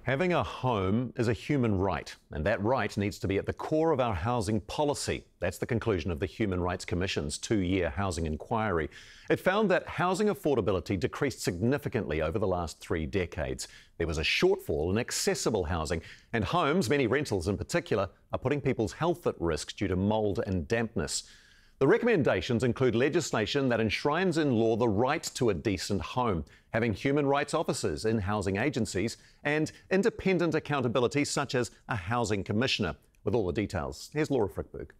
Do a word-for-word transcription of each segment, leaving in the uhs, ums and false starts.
Having a home is a human right, and that right needs to be at the core of our housing policy. That's the conclusion of the Human Rights Commission's two-year housing inquiry. It found that housing affordability decreased significantly over the last three decades. There was a shortfall in accessible housing, and homes, many rentals in particular, are putting people's health at risk due to mould and dampness. The recommendations include legislation that enshrines in law the right to a decent home, having human rights officers in housing agencies, and independent accountability such as a housing commissioner. With all the details, here's Laura Frickberg.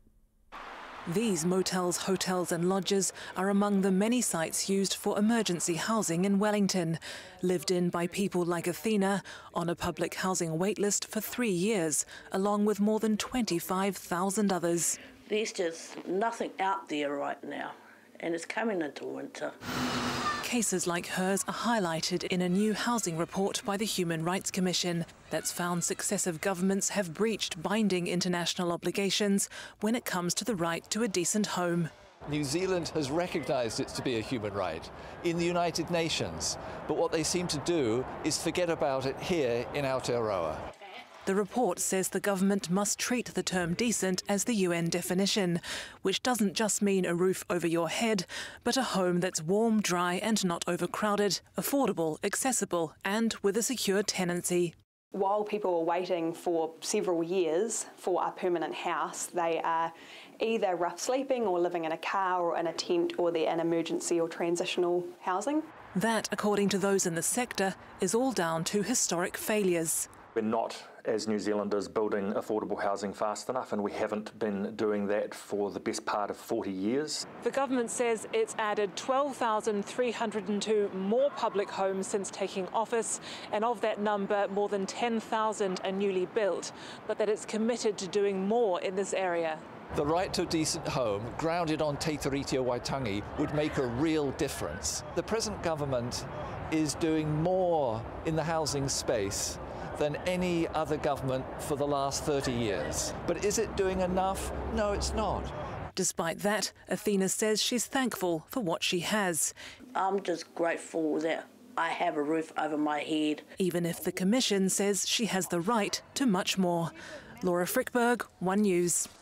These motels, hotels and lodges are among the many sites used for emergency housing in Wellington, lived in by people like Athena on a public housing waitlist for three years, along with more than twenty-five thousand others. There's just nothing out there right now, and it's coming into winter. Cases like hers are highlighted in a new housing report by the Human Rights Commission that's found successive governments have breached binding international obligations when it comes to the right to a decent home. New Zealand has recognised it to be a human right in the United Nations, but what they seem to do is forget about it here in Aotearoa. The report says the government must treat the term decent as the U N definition, which doesn't just mean a roof over your head, but a home that's warm, dry and not overcrowded, affordable, accessible and with a secure tenancy. While people are waiting for several years for a permanent house, they are either rough sleeping or living in a car or in a tent, or they're in emergency or transitional housing. That, according to those in the sector, is all down to historic failures. We're not, as New Zealanders, building affordable housing fast enough, and we haven't been doing that for the best part of forty years. The government says it's added twelve thousand three hundred two more public homes since taking office, and of that number, more than ten thousand are newly built, but that it's committed to doing more in this area. The right to a decent home, grounded on Te Tiriti o Waitangi, would make a real difference. The present government is doing more in the housing space than any other government for the last thirty years. But is it doing enough? No, it's not. Despite that, Athena says she's thankful for what she has. I'm just grateful that I have a roof over my head. Even if the Commission says she has the right to much more. Laura Frickberg, One News.